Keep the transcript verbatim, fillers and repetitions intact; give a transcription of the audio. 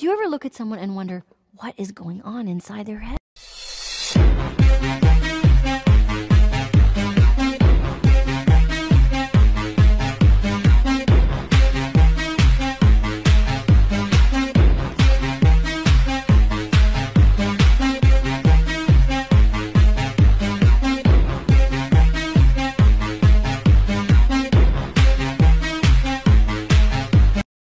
Do you ever look at someone and wonder what is going on inside their head?